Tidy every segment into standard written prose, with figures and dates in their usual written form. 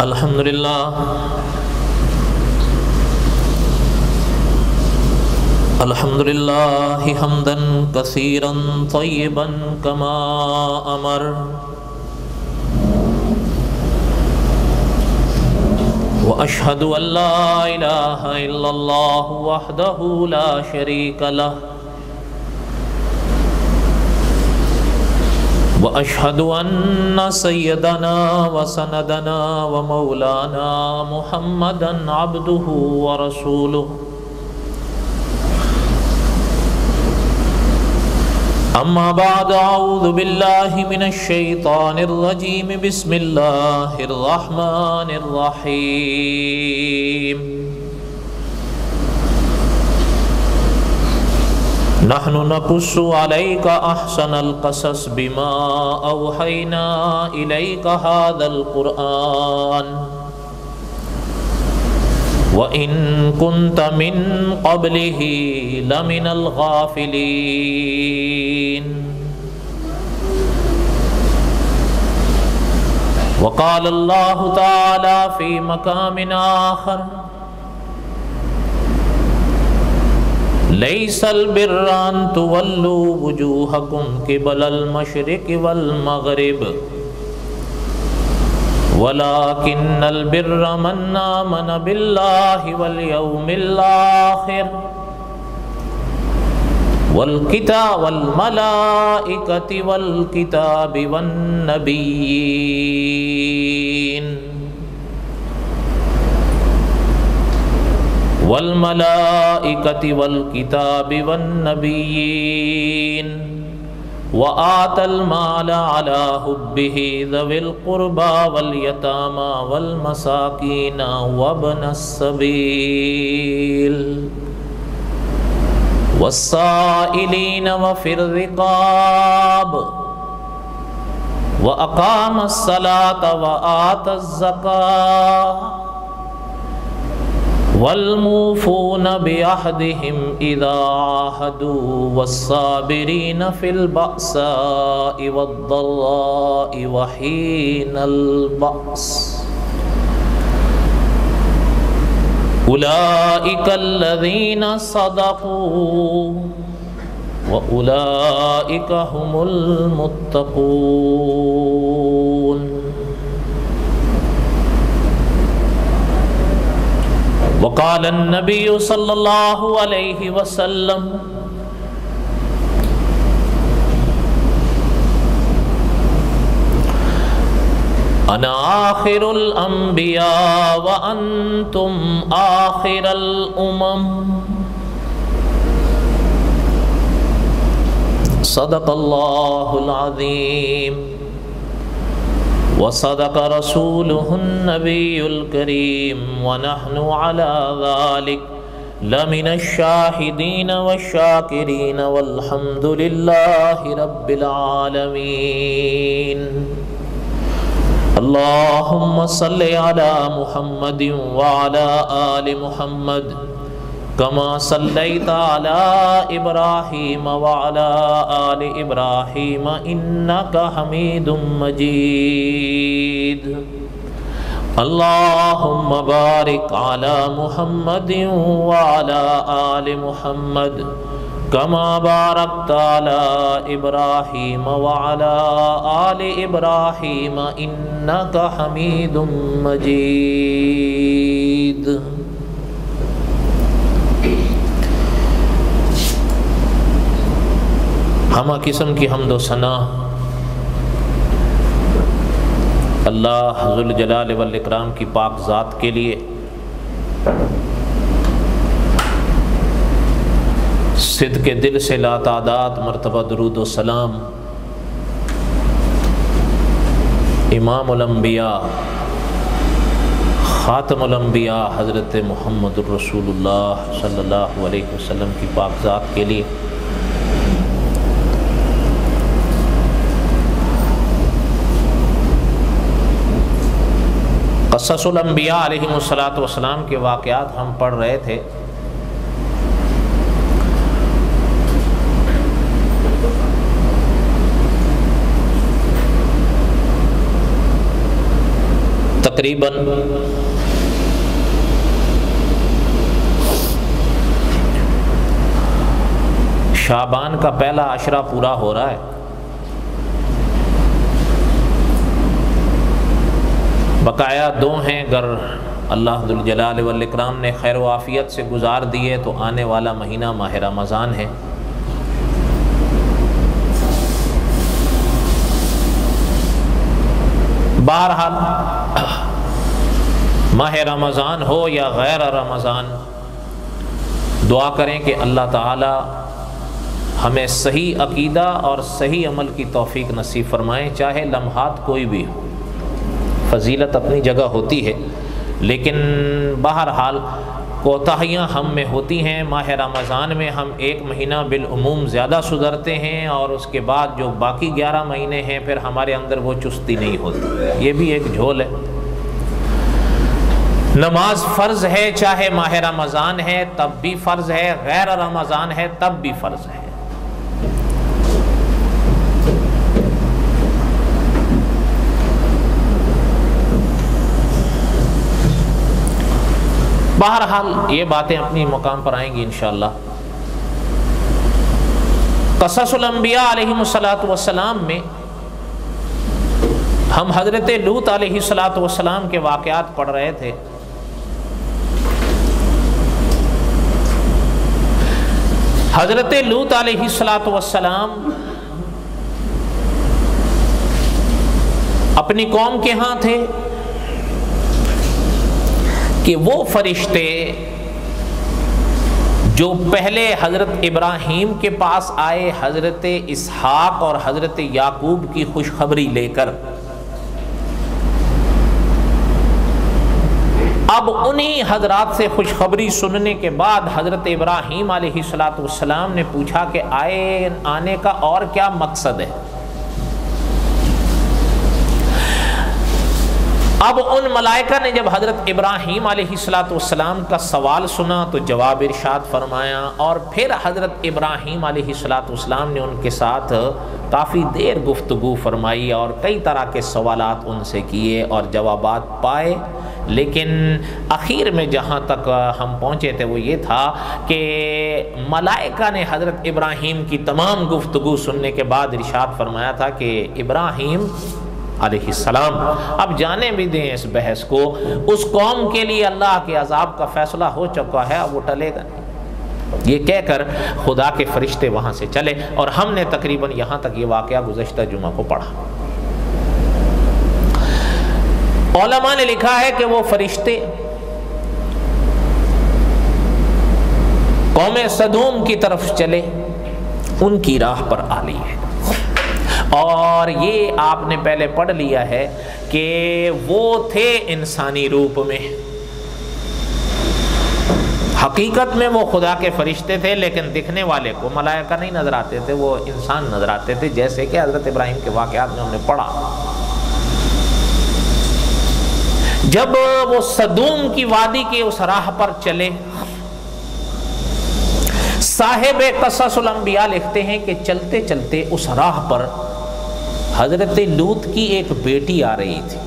الحمدللہ حمدا کثیرا طیبا کما امر واشہد ان لا الہ الا اللہ وحدہ لا شریک لہ واشہد ان سیدنا وسندنا ومولانا محمدا عبدہ ورسولہ اما بعد اعوذ باللہ من الشیطان الرجیم بسم اللہ الرحمن الرحیم نحن نقص علیک احسن القصص بما اوحینا الیک هذا القرآن وَإِن كُنْتَ مِن قَبْلِهِ لَمِنَ الْغَافِلِينَ وقال اللہ تعالی فی مقام آخر لَيْسَ الْبِرَّ أَن تُوَلُّوا وُجُوهَكُمْ قِبَلَ الْمَشْرِقِ وَالْمَغْرِبِ وَلَكِنَّ الْبِرَّ مَنْ آمَنَ بِاللَّهِ وَالْيَوْمِ الْآخِرِ وَالْمَلَائِكَةِ وَالْكِتَابِ وَالنَّبِيِّينَ وآت المال على حبه ذوي القربى واليتامى والمساكين وابن السبيل والسائلين وفي الرقاب وأقام الصلاة وآت الزكاة والموفون بعهدهم إذا عاهدوا والصابرين في البأساء والضراء وحين البأس أولئك الذين صدقوا وأولئك هم المتقون وقال النبی صلی اللہ علیہ وسلم انا آخر الانبیاء وانتم آخر الامم صدق اللہ العظیم وصدق رسوله النبي الكريم ونحن على ذلك لمن الشاهدين والشاكرين والحمد لله رب العالمين اللهم صل على محمد وعلى آل محمد كما صليت على إبراهيم وعلى آل إبراهيم إنك حميد مجيد اللهم بارك على محمد وعلى آل محمد كما باركت على إبراهيم وعلى آل إبراهيم إنك حميد مجيد ہمہ قسم کی حمد و ثنا اللہ ذوالجلال والاکرام کی پاک ذات کے لیے، صدق دل سے لاتعداد مرتبہ درود و سلام امام الانبیاء خاتم الانبیاء حضرت محمد الرسول اللہ صلی اللہ علیہ وسلم کی پاک ذات کے لیے، قصص الانبیاء علیہم السلام کے واقعات ہم پڑھ رہے تھے۔ تقریباً شعبان کا پہلا عشرہ پورا ہو رہا ہے۔ بقایا دو ہیں، گر اللہ ذوالجلال والاکرام نے خیر و عافیت سے گزار دیے تو آنے والا مہینہ ماہ رمضان ہے۔ بہرحال ماہ رمضان ہو یا غیر رمضان، دعا کریں کہ اللہ تعالی ہمیں صحیح عقیدہ اور صحیح عمل کی توفیق نصیب فرمائیں، چاہے لمحات کوئی بھی ہو۔ فضیلت اپنی جگہ ہوتی ہے، لیکن بہرحال کوتاہیاں ہم میں ہوتی ہیں۔ ماہ رمضان میں ہم ایک مہینہ بالعموم زیادہ سدھرتے ہیں، اور اس کے بعد جو باقی 11 مہینے ہیں پھر ہمارے اندر وہ چستی نہیں ہوتی۔ یہ بھی ایک جھول ہے۔ نماز فرض ہے، چاہے ماہ رمضان ہے تب بھی فرض ہے، غیر رمضان ہے تب بھی فرض ہے۔ بہرحال یہ باتیں اپنی مقام پر آئیں گی انشاءاللہ۔ قصص الانبیاء علیہم السلام میں ہم حضرت لوط علیہ السلام کے واقعات پڑھ رہے تھے۔ حضرت لوط علیہ السلام اپنی قوم کے ہاں تھے کہ وہ فرشتے جو پہلے حضرت ابراہیم کے پاس آئے حضرت اسحاق اور حضرت یعقوب کی خوشخبری لے کر، اب انہی حضرات سے خوشخبری سننے کے بعد حضرت ابراہیم علیہ السلام نے پوچھا کہ آنے کا اور کیا مقصد ہے؟ اب ان ملائکہ نے جب حضرت ابراہیم علیہ السلام کا سوال سنا تو جواب ارشاد فرمایا، اور پھر حضرت ابراہیم علیہ السلام نے ان کے ساتھ کافی دیر گفتگو فرمائی اور کئی طرح کے سوالات ان سے کیے اور جوابات پائے، لیکن اخیر میں جہاں تک ہم پہنچے تھے وہ یہ تھا کہ ملائکہ نے حضرت ابراہیم کی تمام گفتگو سننے کے بعد ارشاد فرمایا تھا کہ ابراہیم علیہ السلام اب جانے بھی دیں اس بحث کو، اس قوم کے لیے اللہ کے عذاب کا فیصلہ ہو چکا ہے، اب وہ ٹلے گا نہیں۔ یہ کہہ کر خدا کے فرشتے وہاں سے چلے، اور ہم نے تقریباً یہاں تک یہ واقعہ گزشتہ جمعہ کو پڑھا۔ علماء نے لکھا ہے کہ وہ فرشتے قوم سدوم کی طرف چلے، ان کی راہ پر آ لی ہے، اور یہ آپ نے پہلے پڑھ لیا ہے کہ وہ تھے انسانی روپ میں، حقیقت میں وہ خدا کے فرشتے تھے، لیکن دکھنے والے کو ملائکہ نہیں نظر آتے تھے، وہ انسان نظر آتے تھے، جیسے کہ حضرت ابراہیم کے واقعات میں ہم نے پڑھا۔ جب وہ سدوم کی وادی کے اس راہ پر چلے، صاحب قصص الانبیاء لکھتے ہیں کہ چلتے چلتے اس راہ پر حضرت لوط کی ایک بیٹی آ رہی تھی۔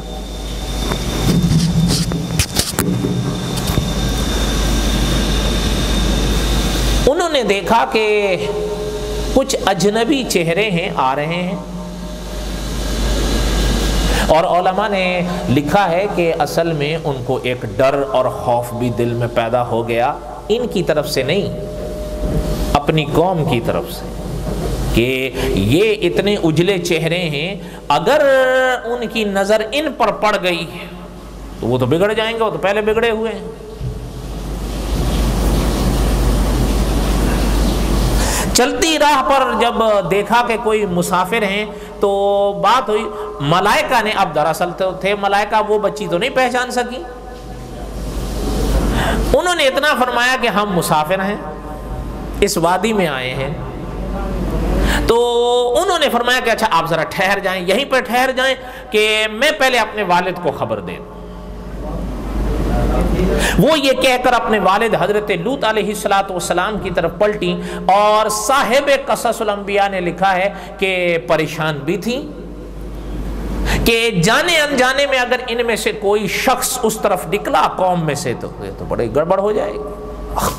انہوں نے دیکھا کہ کچھ اجنبی چہرے ہیں آ رہے ہیں، اور علماء نے لکھا ہے کہ اصل میں ان کو ایک ڈر اور خوف بھی دل میں پیدا ہو گیا، ان کی طرف سے نہیں، اپنی قوم کی طرف سے، کہ یہ اتنے اجلے چہرے ہیں، اگر ان کی نظر ان پر پڑ گئی تو وہ تو بگڑ جائیں گے، وہ تو پہلے بگڑے ہوئے ہیں۔ چلتی راہ پر جب دیکھا کہ کوئی مسافر ہیں تو بات ہوئی، ملائکہ نے، اب دراصل تو تھے ملائکہ، وہ بچی تو نہیں پہچان سکی، انہوں نے اتنا فرمایا کہ ہم مسافر ہیں، اس وادی میں آئے ہیں۔ تو انہوں نے فرمایا کہ اچھا آپ ذرا ٹھہر جائیں، یہیں پر ٹھہر جائیں کہ میں پہلے اپنے والد کو خبر دے دوں۔ وہ یہ کہہ کر اپنے والد حضرت لوط علیہ السلام کی طرف پلٹی، اور صاحب قصص الانبیاء نے لکھا ہے کہ پریشان بھی تھیں، کہ جانے انجانے میں اگر ان میں سے کوئی شخص اس طرف نکلا قوم میں سے تو یہ تو بڑی گڑبڑ ہو جائے گی۔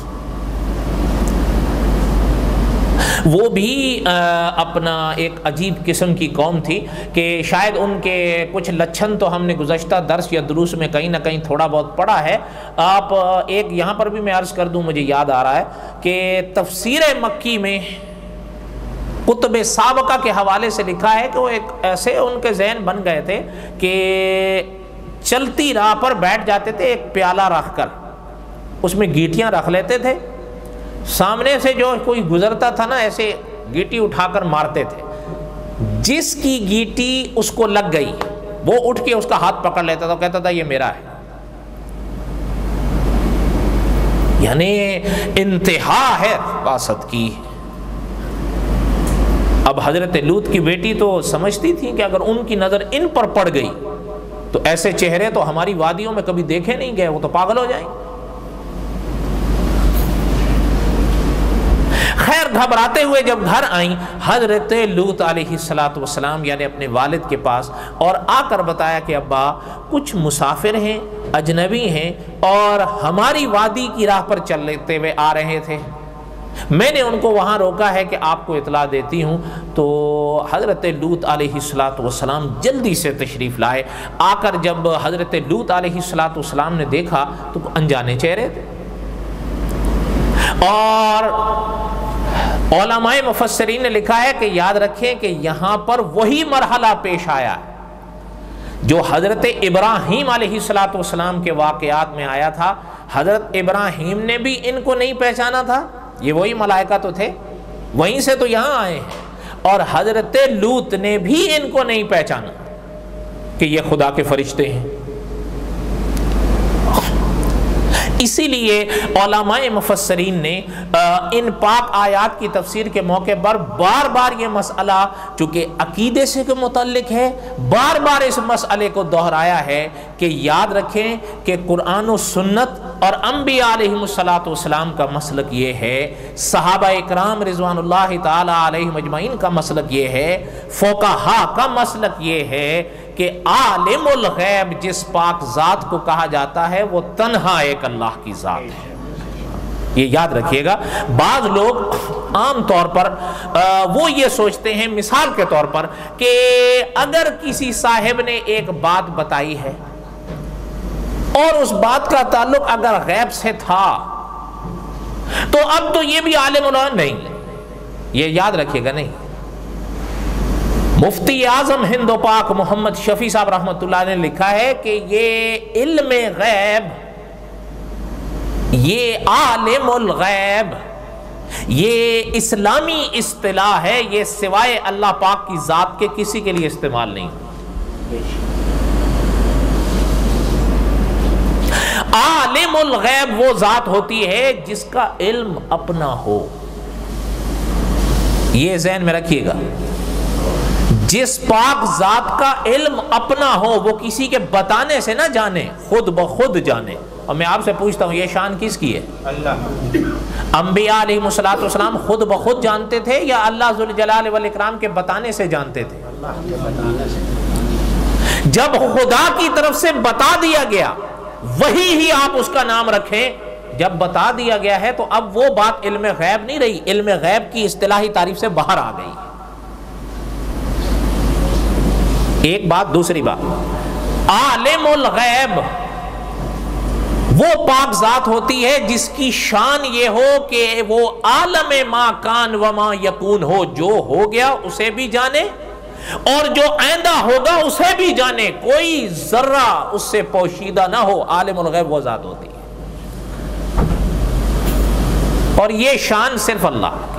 وہ بھی اپنا ایک عجیب قسم کی قوم تھی کہ شاید ان کے کچھ لچھن تو ہم نے گزشتہ درس یا دروس میں کہیں نہ کہیں تھوڑا بہت پڑھا ہے۔ آپ ایک یہاں پر بھی میں عرض کر دوں، مجھے یاد آ رہا ہے کہ تفسیر مکی میں کتب سابقہ کے حوالے سے لکھا ہے کہ وہ ایک ایسے ان کے ذہن بن گئے تھے کہ چلتی راہ پر بیٹھ جاتے تھے، ایک پیالہ رکھ کر اس میں گیٹیاں رکھ لیتے تھے، سامنے سے جو کوئی گزرتا تھا نا ایسے گیٹی اٹھا کر مارتے تھے، جس کی گیٹی اس کو لگ گئی وہ اٹھ کے اس کا ہاتھ پکڑ لیتا تھا، کہتا تھا یہ میرا ہے۔ یعنی انتہا ہے قاصد کی۔ اب حضرت لوط کی بیٹی تو سمجھتی تھی کہ اگر ان کی نظر ان پر پڑ گئی تو ایسے چہرے تو ہماری وادیوں میں کبھی دیکھے نہیں گئے، وہ تو پاگل ہو جائیں۔ خیر گھبراتے ہوئے جب گھر آئیں حضرت لوط علیہ السلام یعنی اپنے والد کے پاس، اور آ کر بتایا کہ ابا کچھ مسافر ہیں، اجنبی ہیں اور ہماری وادی کی راہ پر چلتے ہوئے آ رہے تھے، میں نے ان کو وہاں روکا ہے کہ آپ کو اطلاع دیتی ہوں۔ تو حضرت لوط علیہ السلام جلدی سے تشریف لائے۔ آ کر جب حضرت لوط علیہ السلام نے دیکھا تو انجانے چہرے تھے، اور علماء مفسرین نے لکھا ہے کہ یاد رکھیں کہ یہاں پر وہی مرحلہ پیش آیا ہے جو حضرت ابراہیم علیہ السلام کے واقعات میں آیا تھا۔ حضرت ابراہیم نے بھی ان کو نہیں پہچانا تھا، یہ وہی ملائکہ تو تھے، وہیں سے تو یہاں آئے ہیں، اور حضرت لوط نے بھی ان کو نہیں پہچانا کہ یہ خدا کے فرشتے ہیں۔ اسی لیے علماء مفسرین نے ان پاک آیات کی تفسیر کے موقع پر بار بار یہ مسئلہ چونکہ عقیدے سے کے متعلق ہے، بار بار اس مسئلے کو دہرایا ہے کہ یاد رکھیں کہ قرآن و سنت اور انبیاء علیہم السلام کا مسلک یہ ہے، صحابہ اکرام رضوان اللہ تعالی علیہم اجمعین کا مسلک یہ ہے، فقہاء کا مسلک یہ ہے کہ عالم الغیب جس پاک ذات کو کہا جاتا ہے وہ تنہا ایک اللہ کی ذات ہے۔ یہ یاد رکھیے گا۔ بعض لوگ عام طور پر وہ یہ سوچتے ہیں، مثال کے طور پر، کہ اگر کسی صاحب نے ایک بات بتائی ہے اور اس بات کا تعلق اگر غیب سے تھا تو اب تو یہ بھی عالم الغیب نہیں، یہ یاد رکھیے گا نہیں۔ مفتی اعظم ہند و پاک محمد شفیع صاحب رحمۃ اللہ نے لکھا ہے کہ یہ علم غیب، یہ عالم الغیب، یہ اسلامی اصطلاح ہے، یہ سوائے اللہ پاک کی ذات کے کسی کے لیے استعمال نہیں۔ عالم الغیب وہ ذات ہوتی ہے جس کا علم اپنا ہو، یہ ذہن میں رکھیے گا۔ جس پاک ذات کا علم اپنا ہو، وہ کسی کے بتانے سے نہ جانے، خود بخود جانے۔ اور میں آپ سے پوچھتا ہوں یہ شان کس کی ہے؟ اللہ۔ انبیاء علیہم السلام خود بخود جانتے تھے یا اللہ ذوالجلال والاکرام کے بتانے سے جانتے تھے؟ جب خدا کی طرف سے بتا دیا گیا وہی ہی آپ اس کا نام رکھیں۔ جب بتا دیا گیا ہے تو اب وہ بات علم غیب نہیں رہی، علم غیب کی اصطلاحی تعریف سے باہر آ گئی۔ ایک بات، دوسری بات، عالم الغیب وہ پاک ذات ہوتی ہے جس کی شان یہ ہو کہ وہ عالم ما کان و ما یکون ہو، جو ہو گیا اسے بھی جانے اور جو آئندہ ہوگا اسے بھی جانے، کوئی ذرہ اس سے پوشیدہ نہ ہو۔ عالم الغیب وہ ذات ہوتی ہے، اور یہ شان صرف اللہ کی۔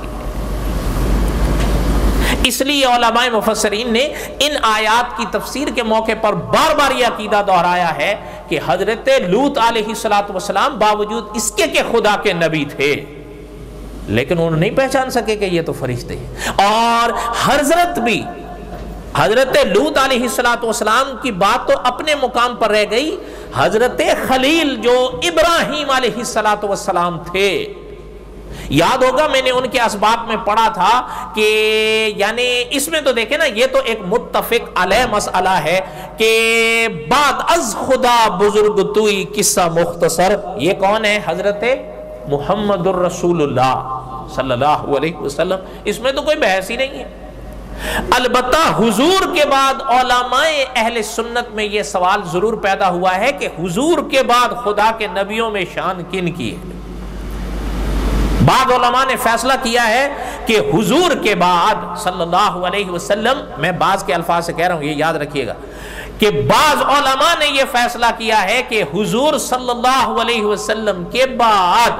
اس لیے علماء مفسرین نے ان آیات کی تفسیر کے موقع پر بار بار یہ عقیدہ دہرایا ہے کہ حضرت لوط علیہ السلام باوجود اس کے کہ خدا کے نبی تھے لیکن انہوں نے نہیں پہچان سکے کہ یہ تو فرشتے ہیں۔ اور حضرت بھی حضرت لوط علیہ السلام کی بات تو اپنے مقام پر رہ گئی، حضرت خلیل جو ابراہیم علیہ السلام تھے، یاد ہوگا میں نے ان کے اسباب میں پڑھا تھا کہ یعنی اس میں تو دیکھیں نا، یہ تو ایک متفق علیہ مسئلہ ہے کہ بعد از خدا بزرگ توئی قصہ مختصر، یہ کون ہے؟ حضرت محمد الرسول اللہ صلی اللہ علیہ وسلم، اس میں تو کوئی بحث ہی نہیں ہے۔ البتہ حضور کے بعد علماء اہل سنت میں یہ سوال ضرور پیدا ہوا ہے کہ حضور کے بعد خدا کے نبیوں میں شان کن کی ہے؟ بعض علماء نے فیصلہ کیا ہے کہ حضور کے بعد صلی اللہ علیہ وسلم، میں بعض کے الفاظ سے کہہ رہا ہوں، یہ یاد رکھیے گا کہ بعض علماء نے یہ فیصلہ کیا ہے کہ حضور صلی اللہ علیہ وسلم کے بعد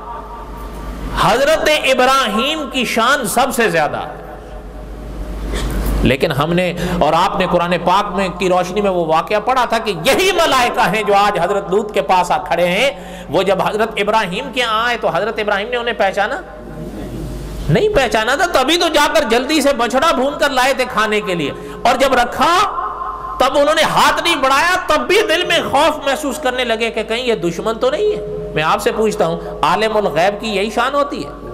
حضرت ابراہیم کی شان سب سے زیادہ ہے۔ لیکن ہم نے اور آپ نے قرآن پاک میں کی روشنی میں وہ واقعہ پڑھا تھا کہ یہی ملائکہ ہیں جو آج حضرت لوط کے پاس آ کھڑے ہیں، وہ جب حضرت ابراہیم کے آئے تو حضرت ابراہیم نے انہیں پہچانا نہیں، پہچانا تھا تبھی تو جا کر جلدی سے بچڑا بھون کر لائے تھے کھانے کے لیے، اور جب رکھا تب انہوں نے ہاتھ نہیں بڑھایا، تب بھی دل میں خوف محسوس کرنے لگے کہ کہیں یہ دشمن تو نہیں ہے۔ میں آپ سے پوچھتا ہوں، عالم الغیب کی یہی شان ہوتی ہے؟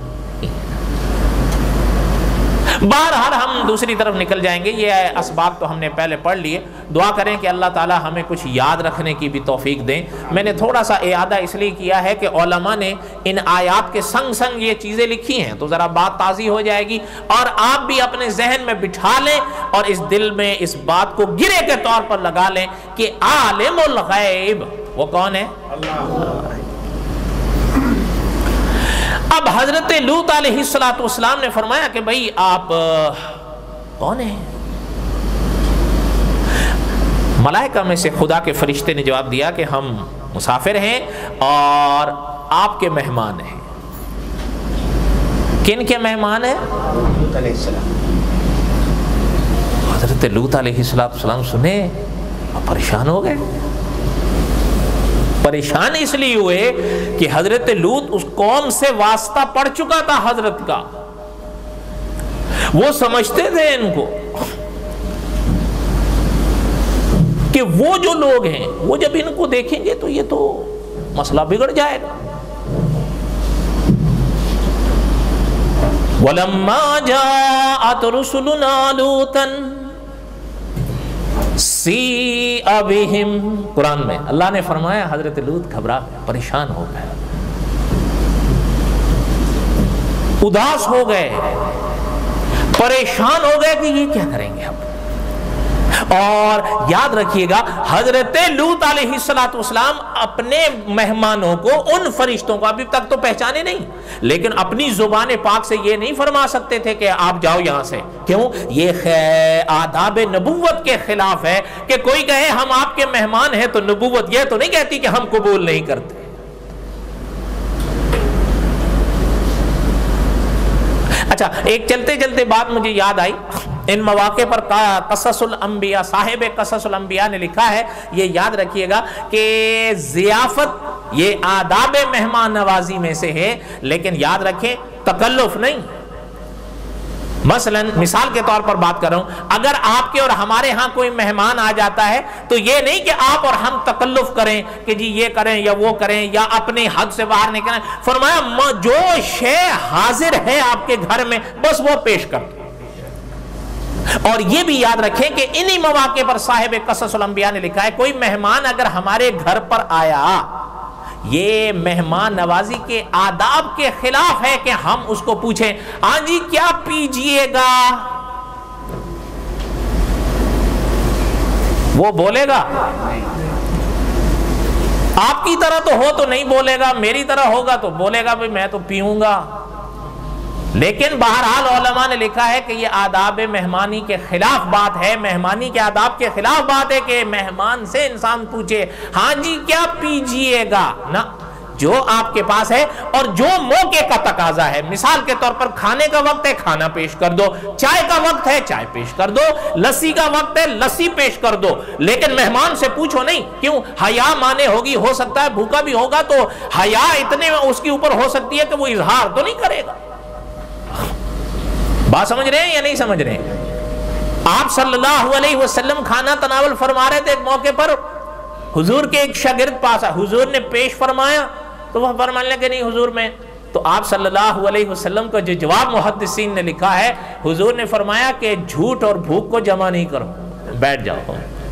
بہرحال ہم دوسری طرف نکل جائیں گے، یہ اسباب تو ہم نے پہلے پڑھ لیے۔ دعا کریں کہ اللہ تعالی ہمیں کچھ یاد رکھنے کی بھی توفیق دیں۔ میں نے تھوڑا سا اعادہ اس لیے کیا ہے کہ علماء نے ان آیات کے سنگ سنگ یہ چیزیں لکھی ہیں تو ذرا بات تازی ہو جائے گی، اور آپ بھی اپنے ذہن میں بٹھا لیں اور اس دل میں اس بات کو گرے کے طور پر لگا لیں کہ عالم الغیب وہ کون ہے؟ اللہ۔ اب حضرت لوط علیہ السلام نے فرمایا کہ بھئی آپ کون ہیں؟ ملائکہ میں سے خدا کے فرشتے نے جواب دیا کہ ہم مسافر ہیں اور آپ کے مہمان ہیں۔ کن کے مہمان ہیں؟ لوط علیہ السلام۔ حضرت لوط علیہ السلام سنے اور پریشان ہو گئے۔ پریشان اس لیے ہوئے کہ حضرت لوط اس قوم سے واسطہ پڑ چکا تھا حضرت کا، وہ سمجھتے تھے ان کو کہ وہ جو لوگ ہیں وہ جب ان کو دیکھیں گے تو یہ تو مسئلہ بگڑ جائے گا۔ وَلَمَّا جَاءَتْ رُسُلُنَا لُوطًا سِیءَ بِهِمْ، قرآن میں اللہ نے فرمایا حضرت لوط گھبرا گئے، پریشان ہو گئے، اداس ہو گئے، پریشان ہو گئے کہ یہ کیا کریں گے اب۔ اور یاد رکھیے گا حضرت لوط علیہ السلام اپنے مہمانوں کو، ان فرشتوں کو ابھی تک تو پہچانے نہیں، لیکن اپنی زبان پاک سے یہ نہیں فرما سکتے تھے کہ آپ جاؤ یہاں سے۔ کیوں؟ یہ آداب نبوت کے خلاف ہے کہ کوئی کہے ہم آپ کے مہمان ہیں تو نبوت یہ تو نہیں کہتی کہ ہم قبول نہیں کرتے۔ اچھا، ایک چلتے چلتے بات مجھے یاد آئی، ان مواقع پر قصص الانبیاء، صاحب قصص الانبیاء نے لکھا ہے، یہ یاد رکھیے گا کہ ضیافت یہ آداب مہمان نوازی میں سے ہے، لیکن یاد رکھیں تکلف نہیں۔ مثلا مثال کے طور پر بات کر رہا ہوں، اگر آپ کے اور ہمارے ہاں کوئی مہمان آ جاتا ہے تو یہ نہیں کہ آپ اور ہم تکلف کریں کہ جی یہ کریں یا وہ کریں یا اپنی حد سے باہر نکلیں۔ فرمایا جو شے حاضر ہے آپ کے گھر میں بس وہ پیش کر دو۔ اور یہ بھی یاد رکھیں کہ انہی مواقع پر صاحب قصص الانبیاء نے لکھا ہے کوئی مہمان اگر ہمارے گھر پر آیا، یہ مہمان نوازی کے آداب کے خلاف ہے کہ ہم اس کو پوچھیں ہاں جی کیا پیجئے گا، وہ بولے گا؟ آپ کی طرح تو ہو تو نہیں بولے گا، میری طرح ہوگا تو بولے گا بھئی میں تو پیوں گا۔ لیکن بہرحال علماء نے لکھا ہے کہ یہ آداب مہمانی کے خلاف بات ہے، مہمانی کے آداب کے خلاف بات ہے کہ مہمان سے انسان پوچھے ہاں جی کیا پیجئے گا، نہ، جو آپ کے پاس ہے اور جو موقع کا تقاضا ہے۔ مثال کے طور پر کھانے کا وقت ہے کھانا پیش کر دو، چائے کا وقت ہے چائے پیش کر دو، لسی کا وقت ہے لسی پیش کر دو، لیکن مہمان سے پوچھو نہیں۔ کیوں؟ حیا مانے ہوگی، ہو سکتا ہے بھوکا بھی ہوگا تو حیا اتنے اس کے اوپر ہو سکتی ہے کہ وہ اظہار تو نہیں کرے گا۔ بات سمجھ رہے ہیں یا نہیں سمجھ رہے ہیں؟ آپ صلی اللہ علیہ وسلم کھانا تناول فرما رہے تھے، ایک موقع پر حضور کے ایک شاگرد پاس آیا، حضور نے پیش فرمایا تو وہ فرمانے لگے نہیں حضور میں تو آپ صلی اللہ علیہ وسلم کا جو جواب محدثین نے لکھا ہے، حضور نے فرمایا کہ جھوٹ اور بھوک کو جمع نہیں کرو، بیٹھ جاؤ۔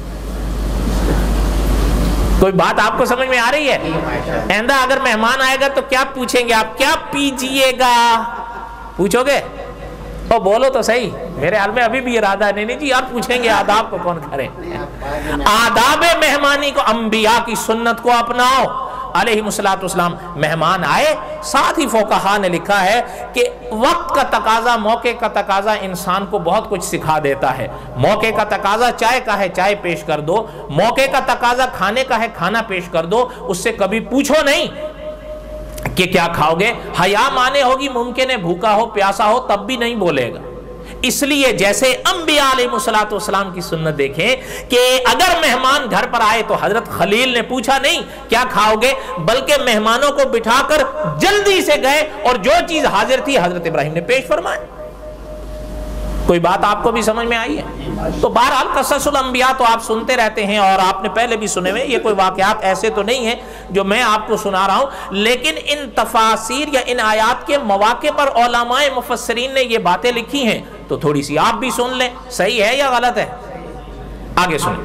کوئی بات آپ کو سمجھ میں آ رہی ہے؟ آئندہ اگر مہمان آئے گا تو کیا پوچھیں گے آپ؟ کیا پیجیے گا پوچھو گے؟ تو بولو تو صحیح، میرے حال میں ابھی بھی ارادہ ہے نہیں جی آپ پوچھیں گے آداب کو کون کرے؟ آداب مہمانی کو، انبیاء کی سنت کو اپناؤ علیہ السلام۔ مہمان آئے، ساتھ ہی فقہا نے لکھا ہے کہ وقت کا تقاضا، موقع کا تقاضا انسان کو بہت کچھ سکھا دیتا ہے۔ موقع کا تقاضا چائے کا ہے، چائے پیش کر دو۔ موقع کا تقاضا کھانے کا ہے، کھانا پیش کر دو۔ اس سے کبھی پوچھو نہیں کہ کیا کھاؤ گے، حیا مانے ہوگی، ممکن ہے بھوکا ہو پیاسا ہو تب بھی نہیں بولے گا۔ اس لیے جیسے انبیاء علیہ السلام کی سنت دیکھیں کہ اگر مہمان گھر پر آئے تو حضرت خلیل نے پوچھا نہیں کیا کھاؤ گے، بلکہ مہمانوں کو بٹھا کر جلدی سے گئے اور جو چیز حاضر تھی حضرت ابراہیم نے پیش فرمائی۔ کوئی بات آپ کو بھی سمجھ میں آئی ہے؟ تو بہرحال قصص الانبیاء تو آپ سنتے رہتے ہیں اور آپ نے پہلے بھی سنے ہوئے، یہ کوئی واقعات ایسے تو نہیں ہیں جو میں آپ کو سنا رہا ہوں، لیکن ان تفاسیر یا ان آیات کے مواقع پر علماء مفسرین نے یہ باتیں لکھی ہیں تو تھوڑی سی آپ بھی سن لیں، صحیح ہے یا غلط ہے؟ آگے سنیں۔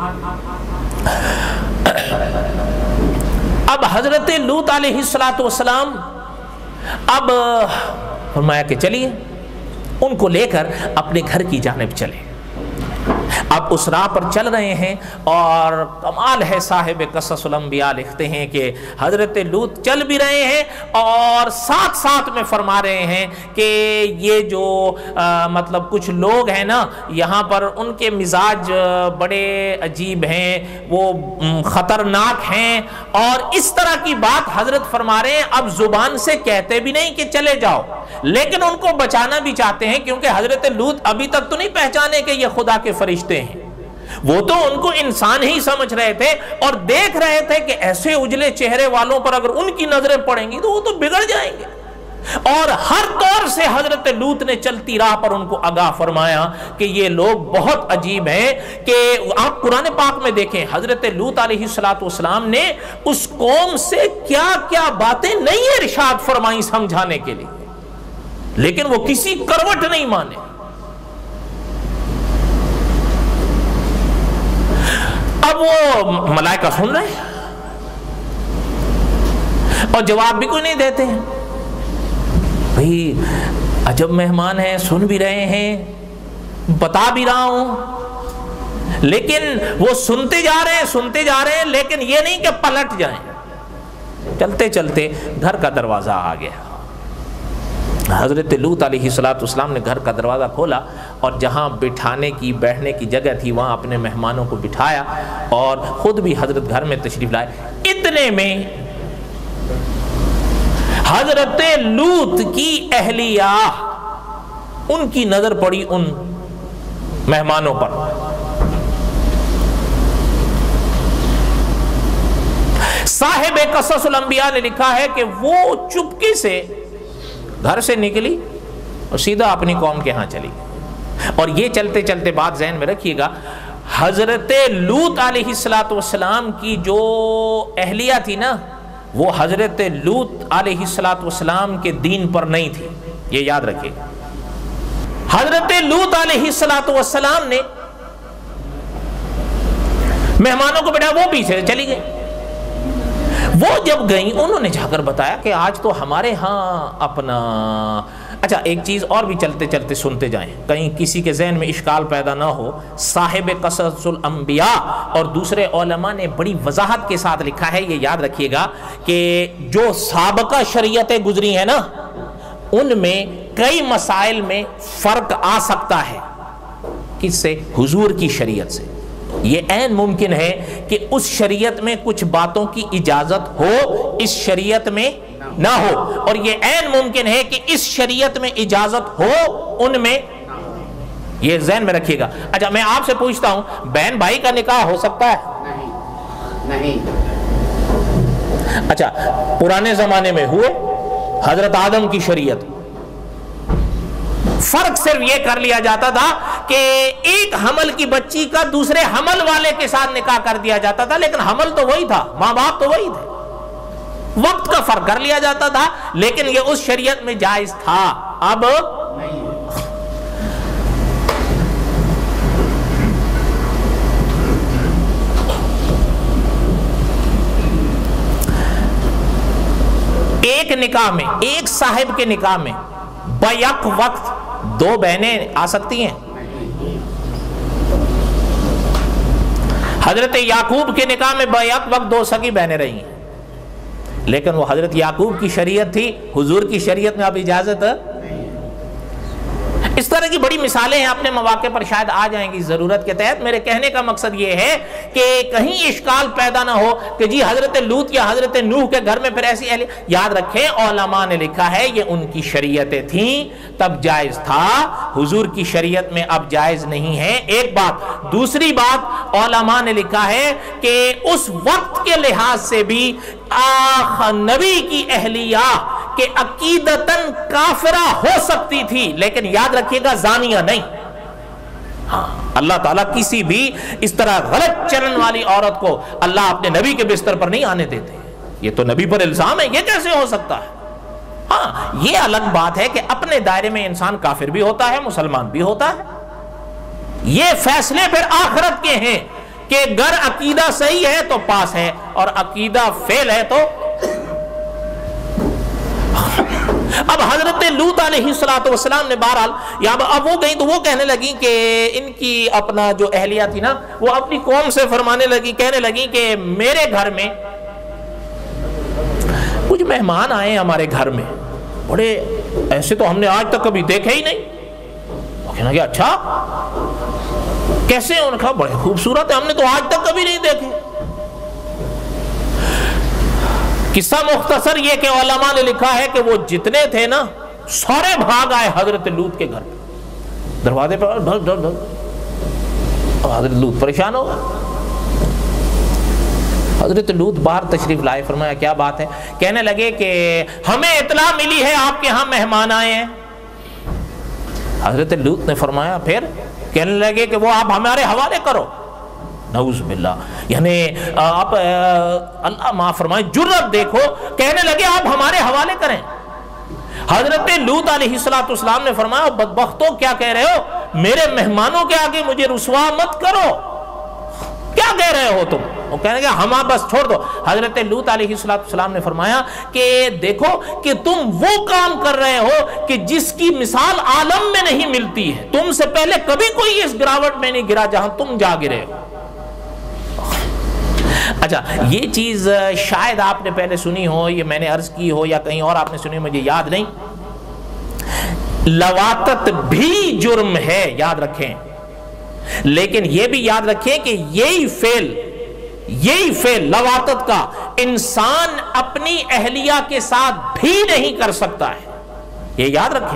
اب حضرت لوط علیہ السلام اب فرمایا کہ چلیے ان کو لے کر اپنے گھر کی جانب چلے۔ اب اس راہ پر چل رہے ہیں اور کمال ہے، صاحب قصص الانبیاء لکھتے ہیں کہ حضرت لوط چل بھی رہے ہیں اور ساتھ ساتھ میں فرما رہے ہیں کہ یہ جو مطلب کچھ لوگ ہیں نا یہاں پر، ان کے مزاج بڑے عجیب ہیں، وہ خطرناک ہیں، اور اس طرح کی بات حضرت فرما رہے ہیں۔ اب زبان سے کہتے بھی نہیں کہ چلے جاؤ، لیکن ان کو بچانا بھی چاہتے ہیں، کیونکہ حضرت لوط ابھی تک تو نہیں پہچانے کہ یہ خدا کے فرشتے ہیں، وہ تو ان کو انسان ہی سمجھ رہے تھے اور دیکھ رہے تھے کہ ایسے اجلے چہرے والوں پر اگر ان کی نظریں پڑیں گی تو وہ تو بگڑ جائیں گے۔ اور ہر طور سے حضرت لوط نے چلتی راہ پر ان کو آگاہ فرمایا کہ یہ لوگ بہت عجیب ہیں، کہ آپ قرآن پاک میں دیکھیں حضرت لوط علیہ السلام نے اس قوم سے کیا کیا باتیں نہیں ارشاد فرمائی سمجھانے کے لیے، لیکن وہ کسی کروٹ نہیں مانے۔ اب وہ ملائکہ سن رہے ہیں اور جواب بھی کوئی نہیں دیتے ہیں۔ بھئی عجب مہمان ہیں، سن بھی رہے ہیں، بتا بھی رہا ہوں، لیکن وہ سنتے جا رہے ہیں، لیکن یہ نہیں کہ پلٹ جائیں۔ چلتے چلتے گھر کا دروازہ آ گیا۔ حضرت لوط علیہ السلام نے گھر کا دروازہ کھولا اور جہاں بٹھانے کی بیٹھنے کی جگہ تھی وہاں اپنے مہمانوں کو بٹھایا اور خود بھی حضرت گھر میں تشریف لائے۔ اتنے میں حضرت لوط کی اہلیہ، ان کی نظر پڑی ان مہمانوں پر۔ صاحب قصص الانبیاء نے لکھا ہے کہ وہ چپکے سے گھر سے نکلی اور سیدھا اپنی قوم کے ہاں چلی۔ اور یہ چلتے چلتے بات ذہن میں رکھیے گا، حضرت لوط علیہ السلام کی جو اہلیہ تھی نا وہ حضرت لوط علیہ السلام کے دین پر نہیں تھی، یہ یاد رکھیے۔ حضرت لوط علیہ السلام نے مہمانوں کو بٹھایا، وہ پیچھے چلی گئی۔ وہ جب گئیں انہوں نے جا کر بتایا کہ آج تو ہمارے ہاں اپنا، اچھا ایک چیز اور بھی چلتے چلتے سنتے جائیں کہیں کسی کے ذہن میں اشکال پیدا نہ ہو۔ صاحب قصص الانبیاء اور دوسرے علماء نے بڑی وضاحت کے ساتھ لکھا ہے، یہ یاد رکھیے گا کہ جو سابقہ شریعتیں گزری ہیں نا ان میں کئی مسائل میں فرق آ سکتا ہے۔ کس سے؟ حضور کی شریعت سے۔ یہ عین ممکن ہے کہ اس شریعت میں کچھ باتوں کی اجازت ہو، اس شریعت میں نہ ہو، اور یہ عین ممکن ہے کہ اس شریعت میں اجازت ہو ان میں، یہ ذہن میں رکھیے گا۔ اچھا میں آپ سے پوچھتا ہوں، بہن بھائی کا نکاح ہو سکتا ہے؟ نہیں۔ اچھا پرانے زمانے میں ہوئے، حضرت آدم کی شریعت، فرق صرف یہ کر لیا جاتا تھا کہ ایک حمل کی بچی کا دوسرے حمل والے کے ساتھ نکاح کر دیا جاتا تھا، لیکن حمل تو وہی تھا، ماں باپ تو وہی تھے۔ وقت کا فرق کر لیا جاتا تھا، لیکن یہ اس شریعت میں جائز تھا، اب ایک نکاح میں، ایک صاحب کے نکاح میں بیک وقت دو بہنیں آ سکتی ہیں؟ حضرت یعقوب کے نکاح میں بیک وقت دو سگی بہنیں رہی ہیں، لیکن وہ حضرت یعقوب کی شریعت تھی، حضور کی شریعت میں اب اجازت ہے۔ اس طرح کی بڑی مثالیں ہیں، اپنے مواقع پر شاید آ جائیں گی ضرورت کے تحت۔ میرے کہنے کا مقصد یہ ہے کہ کہیں اشکال پیدا نہ ہو کہ جی حضرت لوط یا حضرت نوح کے گھر میں پھر ایسی اہل، یاد رکھیں علماء نے لکھا ہے یہ ان کی شریعتیں تھیں، تب جائز تھا، حضور کی شریعت میں اب جائز نہیں ہے، ایک بات۔ دوسری بات، علماء نے لکھا ہے کہ اس وقت کے لحاظ سے بھی نبی کی اہلیہ کہ عقیدتاً کافرہ ہو سکتی تھی، لیکن یاد رکھیے گا زانیہ نہیں۔ ہاں، اللہ تعالیٰ کسی بھی اس طرح غلط چلن والی عورت کو اللہ اپنے نبی کے بستر پر نہیں آنے دیتے، یہ تو نبی پر الزام ہے، یہ کیسے ہو سکتا ہے؟ ہاں، یہ الگ بات ہے کہ اپنے دائرے میں انسان کافر بھی ہوتا ہے، مسلمان بھی ہوتا ہے، یہ فیصلے پھر آخرت کے ہیں کہ گر عقیدہ صحیح ہے تو پاس ہے اور عقیدہ فیل ہے تو۔ اب حضرت لوط علیہ السلام نے بہرحال اب وہ گئی تو وہ کہنے لگی کہ ان کی اپنا جو اہلیہ تھی نا، وہ اپنی قوم سے فرمانے لگی، کہنے لگی کہ میرے گھر میں کچھ مہمان آئے ہمارے گھر میں، بڑے ایسے تو ہم نے آج تک کبھی دیکھے ہی نہیں۔ وہ کہنا کہ اچھا کیسے؟ انہوں نے کہا بڑے خوبصورت ہے، ہم نے تو آج تک کبھی نہیں دیکھے۔ قصہ مختصر یہ کہ علماء نے لکھا ہے کہ وہ جتنے تھے نا سارے بھاگ آئے حضرت لوط کے گھر، دروازے پر ڈھک ڈھک ڈھک، حضرت لوط پریشان ہو گئے۔ حضرت لوط باہر تشریف لائے، فرمایا کیا بات ہے؟ کہنے لگے کہ ہمیں اطلاع ملی ہے آپ کے ہاں مہمان آئے ہیں۔ حضرت لوط نے فرمایا پھر؟ کہنے لگے کہ وہ آپ ہمارے حوالے کرو۔ نعوذ باللہ، یعنی آپ اللہ معاف فرمائے، جرت دیکھو، کہنے لگے آپ ہمارے حوالے کریں۔ حضرت لوط علیہ السلام نے فرمایا بدبختو کیا کہہ رہے ہو؟ میرے مہمانوں کے آگے مجھے رسوا مت کرو، کیا کہہ رہے ہو تم؟ وہ کہنے لگے ہم آپ بس چھوڑ دو۔ حضرت لوط علیہ السلام نے فرمایا کہ دیکھو کہ تم وہ کام کر رہے ہو کہ جس کی مثال عالم میں نہیں ملتی ہے، تم سے پہلے کبھی کوئی اس گراوٹ میں نہیں گرا جہاں تم جا گرے ہو۔ اچھا، یہ چیز شاید آپ نے پہلے سنی ہو، یہ میں نے عرض کی ہو یا کہیں اور آپ نے سنی ہو، مجھے یاد نہیں۔ لواطت بھی جرم ہے، یاد رکھیں، لیکن یہ بھی یاد رکھیں کہ یہی فعل لواطت کا انسان اپنی اہلیہ کے ساتھ بھی نہیں کر سکتا ہے، یہ یاد رکھیں۔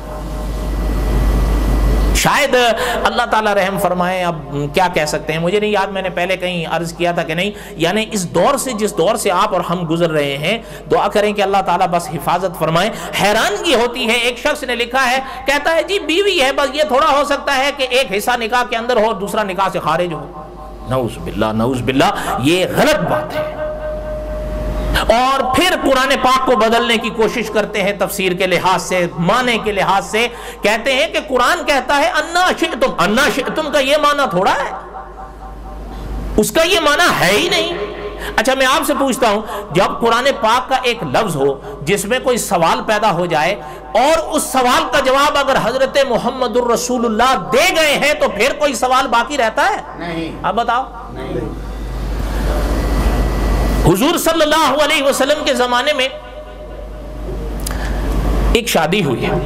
شاید اللہ تعالیٰ رحم فرمائے، اب کیا کہہ سکتے ہیں، مجھے نہیں یاد، میں نے پہلے کہیں عرض کیا تھا کہ نہیں، یعنی اس دور سے جس دور سے آپ اور ہم گزر رہے ہیں، دعا کریں کہ اللہ تعالیٰ بس حفاظت فرمائے۔ حیرانگی ہوتی ہے، ایک شخص نے لکھا ہے، کہتا ہے جی بیوی ہے، بس یہ تھوڑا ہو سکتا ہے کہ ایک حصہ نکاح کے اندر ہو، دوسرا نکاح سے خارج ہو۔ نعوذ باللہ، نعوذ باللہ، یہ غلط بات ہے۔ اور پھر قرآن پاک کو بدلنے کی کوشش کرتے ہیں تفسیر کے لحاظ سے، معنی کے لحاظ سے، کہتے ہیں کہ قرآن کہتا ہے انا شئتم کا یہ معنی تھوڑا ہے، اس کا یہ معنی ہے ہی نہیں۔ اچھا میں آپ سے پوچھتا ہوں، جب قرآن پاک کا ایک لفظ ہو جس میں کوئی سوال پیدا ہو جائے اور اس سوال کا جواب اگر حضرت محمد الرسول اللہ دے گئے ہیں تو پھر کوئی سوال باقی رہتا ہے؟ نہیں۔ اب بتاؤ۔ حضور صلی اللہ علیہ وسلم کے زمانے میں ایک شادی ہوئی ہے،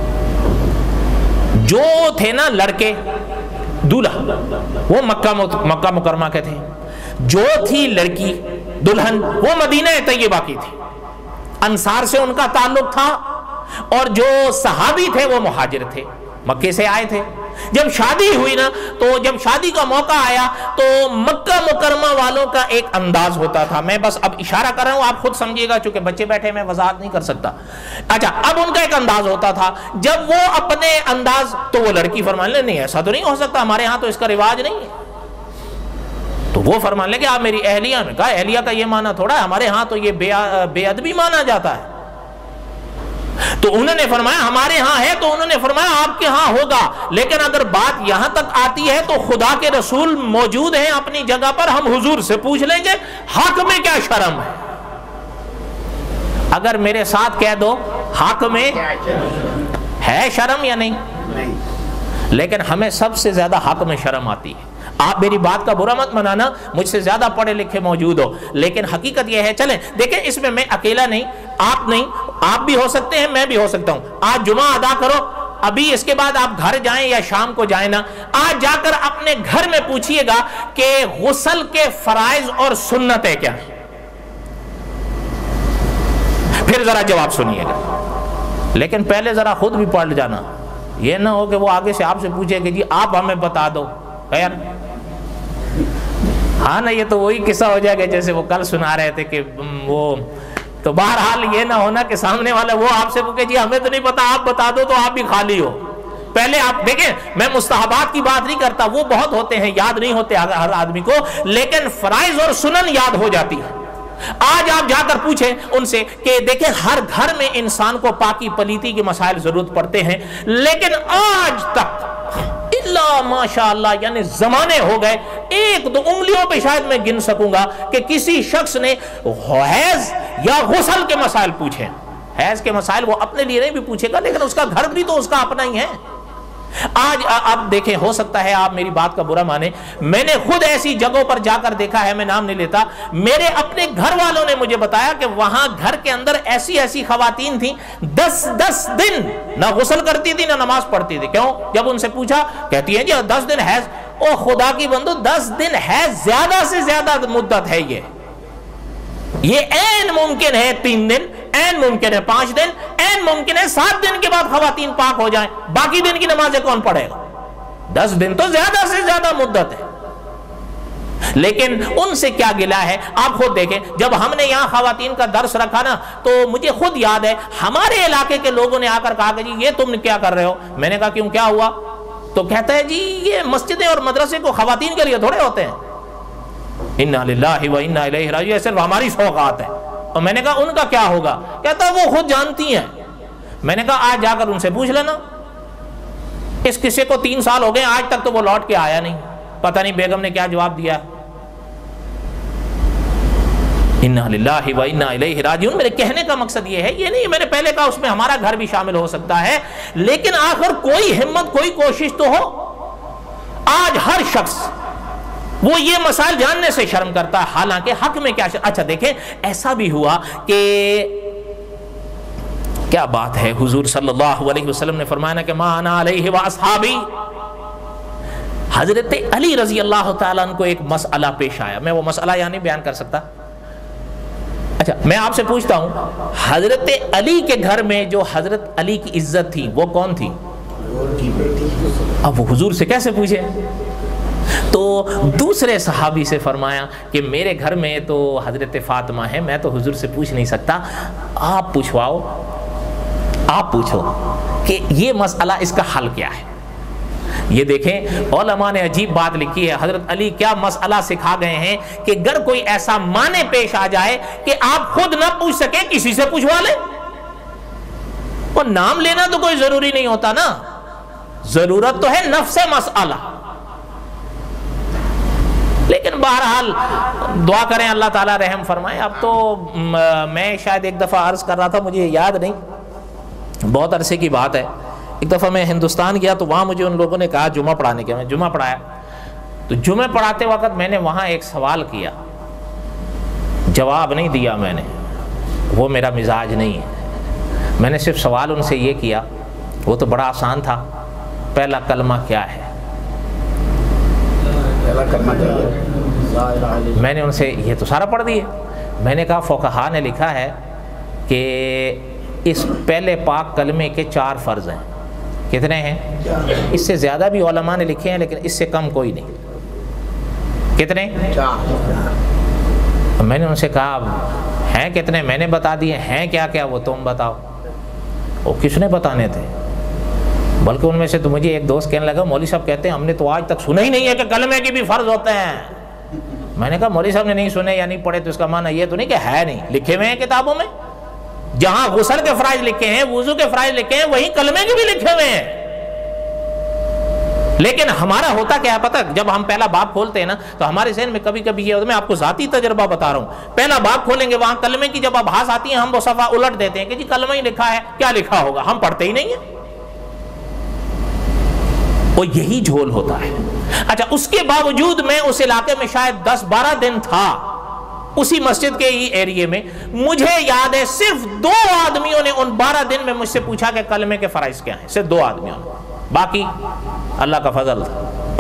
جو تھے نا لڑکے دولہا وہ مکہ مکرمہ کے تھے، جو تھی لڑکی دلہن وہ مدینہ طیبہ کی تھی، انصار سے ان کا تعلق تھا، اور جو صحابی تھے وہ مہاجر تھے، مکے سے آئے تھے۔ جب شادی ہوئی نا، تو جب شادی کا موقع آیا تو مکہ مکرمہ والوں کا ایک انداز ہوتا تھا، میں بس اب اشارہ کر رہا ہوں، آپ خود سمجھیے گا چونکہ بچے بیٹھے میں وضاحت نہیں کر سکتا۔ اچھا، اب ان کا ایک انداز ہوتا تھا، جب وہ اپنے انداز، تو وہ لڑکی فرمانے لگی نہیں ایسا تو نہیں ہو سکتا، ہمارے ہاں تو اس کا رواج نہیں ہے، تو وہ فرمان لے کہ آپ میری اہلیہ میں کہا اہلیہ کا یہ معنی تھوڑا ہے، ہمارے ہاں تو یہ بے ادبی مانا جاتا ہے. تو انہوں نے فرمایا ہمارے ہاں ہے، تو انہوں نے فرمایا آپ کے ہاں ہوگا، لیکن اگر بات یہاں تک آتی ہے تو خدا کے رسول موجود ہیں اپنی جگہ پر، ہم حضور سے پوچھ لیں گے حق میں کیا شرم ہے. اگر میرے ساتھ کہہ دو حق میں ہے شرم یا نہیں، لیکن ہمیں سب سے زیادہ حق میں شرم آتی ہے. آپ میری بات کا برا مت منانا، مجھ سے زیادہ پڑھے لکھے موجود ہو، لیکن حقیقت یہ ہے. چلیں دیکھیں، اس میں میں اکیلا نہیں، آپ بھی ہو سکتے ہیں، میں بھی ہو سکتا ہوں. آج جمعہ ادا کرو، ابھی اس کے بعد آپ گھر جائیں یا شام کو جائیں نا، آج جا کر اپنے گھر میں پوچھئے گا کہ غسل کے فرائض اور سنتیں کیا ہیں، پھر ذرا جواب سنیے گا. لیکن پہلے ذرا خود بھی پڑھ جانا، یہ نہ ہو کہ وہ آگے سے آپ سے پوچھے کہ جی آپ ہمیں بتا دو. خیر ہاں نا، یہ تو وہی قصہ ہو جائے گا جیسے وہ کل سنا رہے تھے کہ وہ تو بہرحال یہ نہ ہونا کہ سامنے والا وہ آپ سے پوچھے جی ہمیں تو نہیں پتا آپ بتا دو تو آپ بھی خالی ہو. پہلے آپ دیکھیں، میں مستحبات کی بات نہیں کرتا، وہ بہت ہوتے ہیں، یاد نہیں ہوتے ہر آدمی کو، لیکن فرائض اور سنن یاد ہو جاتی ہے. آج آپ جا کر پوچھیں ان سے کہ دیکھیں ہر گھر میں انسان کو پاکی پلیتی کے مسائل ضرورت پڑتے ہیں، لیکن آج تک اللہ ماشاءاللہ یعنی زمانے ہو گئے، ایک دو انگلیوں پہ شاید میں گن سکوں گا کہ کسی شخص نے حیض یا غسل کے مسائل پوچھے. حیض کے مسائل وہ اپنے لیے نہیں بھی پوچھے گا، لیکن اس کا گھر بھی تو اس کا اپنا ہی ہے. آج اب دیکھیں، ہو سکتا ہے آپ میری بات کا برا مانیں، میں نے خود ایسی جگہوں پر جا کر دیکھا ہے، میں نام نہیں لیتا، میرے اپنے گھر والوں نے مجھے بتایا کہ وہاں گھر کے اندر ایسی خواتین تھیں 10 دن نہ غسل کرتی تھی نہ نماز پڑھتی تھی. کیوں؟ جب ان سے پوچھا کہتی ہیں جی 10 دن حیض. او خدا کی بندو، 10 دن حیض زیادہ سے زیادہ مدت ہے. یہ عین ممکن ہے 3 دن، عین ممکن ہے 5 دن، عین ممکن ہے 7 دن کے بعد خواتین پاک ہو جائیں. باقی دن کی نمازیں کون پڑھے گا؟ 10 دن تو زیادہ سے زیادہ مدت ہے. لیکن ان سے کیا گلا ہے؟ آپ خود دیکھیں، جب ہم نے یہاں خواتین کا درس رکھا نا تو مجھے خود یاد ہے ہمارے علاقے کے لوگوں نے آ کر کہا کہ جی یہ تم کیا کر رہے ہو؟ میں نے کہا کیوں، کیا ہوا؟ تو کہتا ہے جی یہ مسجدیں اور مدرسے کو خواتین کے لیے تھوڑے ہوتے ہیں. انا للہ و انا الیہ راجعون، صرف ہماری سوغات ہے. اور میں نے کہا ان کا کیا ہوگا؟ کہتا وہ خود جانتی ہیں. میں نے کہا آج جا کر ان سے پوچھ لینا. اس قصے کو 3 سال ہو گئے، آج تک تو وہ لوٹ کے آیا نہیں. پتہ نہیں بیگم نے کیا جواب دیا. انا للہ و انا الیہ راجعون. میرے کہنے کا مقصد یہ ہے، یہ نہیں میں نے پہلے کہا اس میں ہمارا گھر بھی شامل ہو سکتا ہے، لیکن آخر کوئی ہمت، کوئی کوشش تو ہو. آج ہر شخص وہ یہ مسائل جاننے سے شرم کرتا ہے، حالانکہ حق میں کیا اچھا دیکھیں، ایسا بھی ہوا کہ کیا بات ہے، حضور صلی اللہ علیہ وسلم نے فرمایا کہ ما انا علیہ واصحابی. حضرت علی رضی اللہ تعالیٰ عنہ کو ایک مسئلہ پیش آیا. میں وہ مسئلہ یہاں نہیں بیان کر سکتا. اچھا میں آپ سے پوچھتا ہوں، حضرت علی کے گھر میں جو حضرت علی کی عزت تھی وہ کون تھی؟ اب وہ حضور سے کیسے پوچھے؟ تو دوسرے صحابی سے فرمایا کہ میرے گھر میں تو حضرت فاطمہ ہے، میں تو حضور سے پوچھ نہیں سکتا، آپ پوچھواؤ، آپ پوچھو کہ یہ مسئلہ اس کا حل کیا ہے. یہ دیکھیں علماء نے عجیب بات لکھی ہے. حضرت علی کیا مسئلہ سکھا گئے ہیں کہ اگر کوئی ایسا معنی پیش آ جائے کہ آپ خود نہ پوچھ سکیں، کسی سے پوچھوا لیں. اور نام لینا تو کوئی ضروری نہیں ہوتا نا، ضرورت تو ہے نفس مسئلہ. لیکن بہرحال دعا کریں اللہ تعالیٰ رحم فرمائے. اب تو میں شاید ایک دفعہ عرض کر رہا تھا، مجھے یاد نہیں، بہت عرصے کی بات ہے. ایک دفعہ میں ہندوستان گیا تو وہاں مجھے ان لوگوں نے کہا جمعہ پڑھانے کے. میں جمعہ پڑھایا تو جمعہ پڑھاتے وقت میں نے وہاں ایک سوال کیا، جواب نہیں دیا میں نے، وہ میرا مزاج نہیں ہے. میں نے صرف سوال ان سے یہ کیا، وہ تو بڑا آسان تھا، پہلا کلمہ کیا ہے؟ میں نے ان سے یہ تو سارا پڑھ دیا. میں نے کہا فقہا نے لکھا ہے کہ اس پہلے پاک کلمے کے 4 فرض ہیں. کتنے ہیں؟ اس سے زیادہ بھی علماء نے لکھے ہیں لیکن اس سے کم کوئی نہیں. کتنے؟ 4. میں نے ان سے کہا ہیں کتنے؟ میں نے بتا دیے. ہیں کیا کیا وہ تم بتاؤ. وہ کس نے بتانے تھے؟ بلکہ ان میں سے تو مجھے ایک دوست کہنے لگا مولوی صاحب کہتے ہیں ہم نے تو آج تک سنا ہی نہیں ہے کہ کلمے کے بھی فرض ہوتے ہیں. میں نے کہا مولوی صاحب نے نہیں سنے یا نہیں پڑھے تو اس کا معنی یہ تو نہیں کہ ہے نہیں، لکھے ہوئے ہیں کتابوں میں، جہاں غسل کے فرائض لکھے ہیں، وضو کے فرائض لکھے ہیں، وہیں کلمے کے بھی لکھے ہوئے ہیں۔ لیکن ہمارا ہوتا کیا ہے پتہ، جب ہم پہلا باب کھولتے ہیں نا تو ہمارے ذہن میں کبھی کبھی یہ ہوتا ہے، میں آپ کو ذاتی تجربہ بتا رہا ہوں، پہلا باب کھولیں گے وہاں کلمے کی جب آبھاس آتی ہے ہم وہ صفحہ الٹ دیتے ہیں کہ جی کلمہ ہی لکھا ہے، کیا لکھا ہوگا، ہم پڑھتے ہی نہیں ہیں۔ وہ یہی جھول ہوتا ہے۔ اچھا، اس کے باوجود میں اس علاقے میں شاید 10-12 دن تھا، اسی مسجد کے ہی ایریے میں، مجھے یاد ہے صرف 2 آدمیوں نے ان 12 دن میں مجھ سے پوچھا کہ کلمے کے فرائض کیا ہیں، صرف 2 آدمیوں نے، باقی اللہ کا فضل تھا۔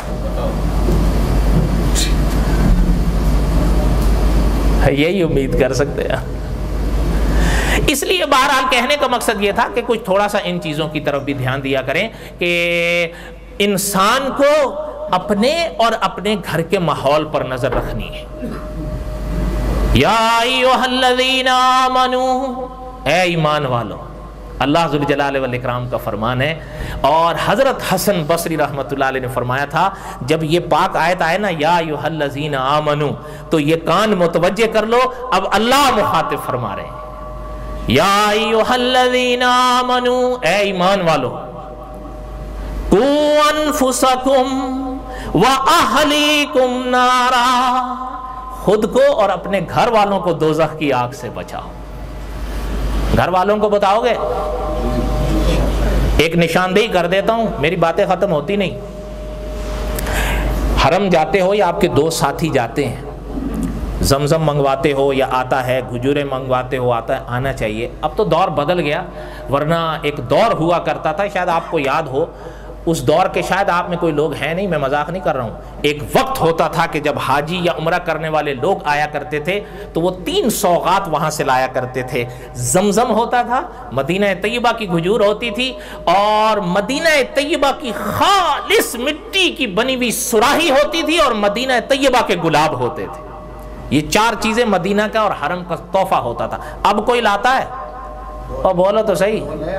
یہی امید کر سکتے ہیں۔ اس لیے بہرحال کہنے کا مقصد یہ تھا کہ کچھ تھوڑا سا ان چیزوں کی طرف بھی دھیان دیا کریں کہ انسان کو اپنے اور اپنے گھر کے ماحول پر نظر رکھنی ہے۔ یا ایھا الذین آمنوا، اے ایمان والو، اللہ ذوالجلال والاکرام کا فرمان ہے۔ اور حضرت حسن بصری رحمۃ اللہ علیہ نے فرمایا تھا جب یہ پاک آیت آئے نا یا ایھا الذین آمنوا، تو یہ کان متوجہ کر لو، اب اللہ مخاطب فرما رہے ہیں، یا ایھا الذین آمنوا، اے ایمان والو، قوا انفسکم واہلیکم نارا، خود کو اور اپنے گھر والوں کو دوزخ کی آگ سے بچاؤ۔ گھر والوں کو بتاؤ گے؟ ایک نشاندہی کر دیتا ہوں، میری باتیں ختم ہوتی نہیں۔ حرم جاتے ہو یا آپ کے دوست ساتھی جاتے ہیں، زمزم منگواتے ہو یا آتا ہے، کھجوریں منگواتے ہو آتا ہے، آنا چاہیے۔ اب تو دور بدل گیا، ورنہ ایک دور ہوا کرتا تھا، شاید آپ کو یاد ہو، اس دور کے شاید آپ میں کوئی لوگ ہیں نہیں، میں مذاق نہیں کر رہا ہوں، ایک وقت ہوتا تھا کہ جب حاجی یا عمرہ کرنے والے لوگ آیا کرتے تھے تو وہ 3 سوغات وہاں سے لایا کرتے تھے۔ زمزم ہوتا تھا، مدینہ طیبہ کی کھجور ہوتی تھی، اور مدینہ طیبہ کی خالص مٹی کی بنی ہوئی سراہی ہوتی تھی، اور مدینہ طیبہ کے گلاب ہوتے تھے۔ یہ 4 چیزیں مدینہ کا اور حرم کا تحفہ ہوتا تھا۔ اب کوئی لاتا ہے؟ اور بولو تو صحیح،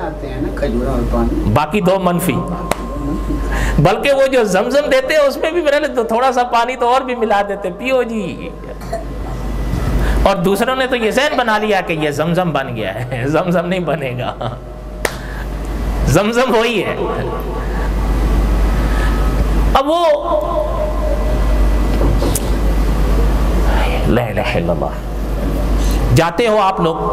باقی 2 منفی، بلکہ وہ جو زمزم دیتے ہیں اس میں بھی میرے لیے تھوڑا سا پانی تو اور بھی ملا دیتے، پیو جی۔ اور دوسروں نے تو یہ ذہن بنا لیا کہ یہ زمزم بن گیا ہے، زمزم نہیں بنے گا، زمزم وہی ہے۔ اب وہ لا الہ الا اللہ، جاتے ہو آپ لوگ،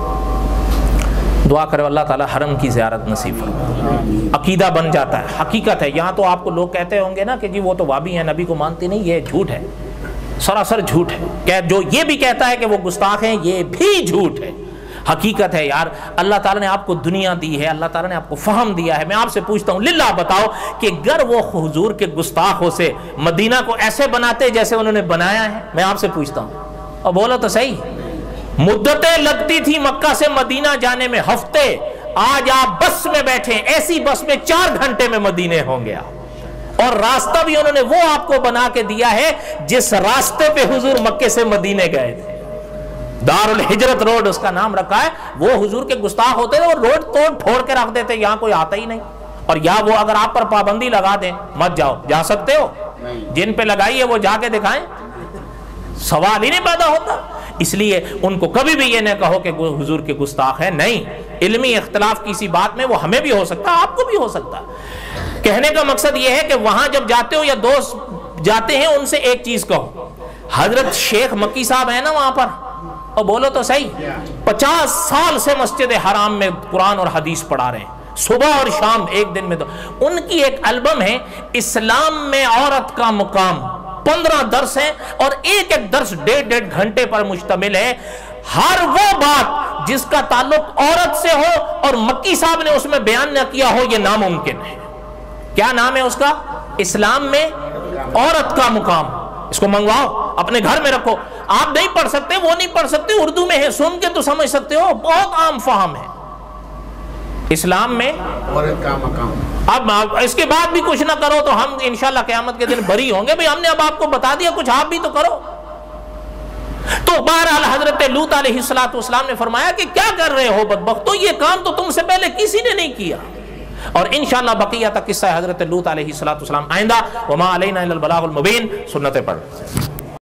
دعا کرو اللہ تعالیٰ حرم کی زیارت نصیب فرمائے، عقیدہ بن جاتا ہے، حقیقت ہے۔ یہاں تو آپ کو لوگ کہتے ہوں گے نا کہ جی وہ تو وابی ہیں، نبی کو مانتے نہیں، یہ جھوٹ ہے، سراسر جھوٹ ہے۔ کہ جو یہ بھی کہتا ہے کہ وہ گستاخ ہیں، یہ بھی جھوٹ ہے۔ حقیقت ہے یار، اللہ تعالیٰ نے آپ کو دنیا دی ہے، اللہ تعالیٰ نے آپ کو فہم دیا ہے۔ میں آپ سے پوچھتا ہوں للہ بتاؤ کہ گر وہ حضور کے گستاخوں سے مدینہ کو ایسے بناتے جیسے انہوں نے بنایا ہے؟ میں آپ سے پوچھتا ہوں، اور بولو تو صحیح۔ مدتیں لگتی تھی مکہ سے مدینہ جانے میں، ہفتے، آج آپ بس میں بیٹھے، ایسی بس میں 4 گھنٹے میں مدینے ہوں گے آپ، اور راستہ بھی انہوں نے وہ آپ کو بنا کے دیا ہے جس راستے پہ حضور مکے سے مدینے گئے تھے۔ دار الہجرت روڈ اس کا نام رکھا ہے۔ وہ حضور کے گستاخ ہوتے تھے، وہ روڈ توڑ پھوڑ کے رکھ دیتے، یہاں کوئی آتا ہی نہیں۔ اور یا وہ اگر آپ پر پابندی لگا دیں مت جاؤ، جا سکتے ہو، جن پہ لگائی ہے وہ جا کے دکھائیں، سوال ہی نہیں پیدا ہوتا۔ اس لیے ان کو کبھی بھی یہ نہ کہو کہ وہ حضور کے گستاخ ہیں، نہیں۔ علمی اختلاف کسی بات میں وہ ہمیں بھی ہو سکتا ہے، آپ کو بھی ہو سکتا ہے۔ کہنے کا مقصد یہ ہے کہ وہاں جب جاتے ہو یا دوست جاتے ہیں ان سے ایک چیز کہو، حضرت شیخ مکی صاحب ہیں نا وہاں پر، اور بولو تو صحیح، 50 سال سے مسجد حرام میں قرآن اور حدیث پڑھا رہے ہیں، صبح اور شام ایک دن میں۔ تو ان کی ایک البم ہے اسلام میں عورت کا مقام، 15 درس ہیں، اور ایک ایک درس 1.5 گھنٹے پر مشتمل ہے۔ ہر وہ بات جس کا تعلق عورت سے ہو اور مکی صاحب نے اس میں بیان نہ کیا ہو، یہ ناممکن ہے۔ کیا نام ہے اس کا؟ اسلام میں عورت کا مقام۔ اس کو منگواؤ، اپنے گھر میں رکھو۔ آپ نہیں پڑھ سکتے، وہ نہیں پڑھ سکتے، اردو میں ہے، سن کے تو سمجھ سکتے ہو، بہت عام فہم ہے اسلام میں عورت کا مقام۔ اب اس کے بعد بھی کچھ نہ کرو تو ہم انشاءاللہ قیامت کے دن بری ہوں گے۔ بھئی ہم نے اب آپ کو بتا دیا، کچھ آپ بھی تو کرو۔ تو بہرحال حضرت لوط علیہ السلام نے فرمایا کہ کیا کر رہے ہو بدبختو، یہ کام تو تم سے پہلے کسی نے نہیں کیا۔ اور انشاءاللہ بقیہ تک قصہ حضرت لوط علیہ السلام آئندہ۔ وما علینا الا البلاغ المبین، سنتیں پڑھ۔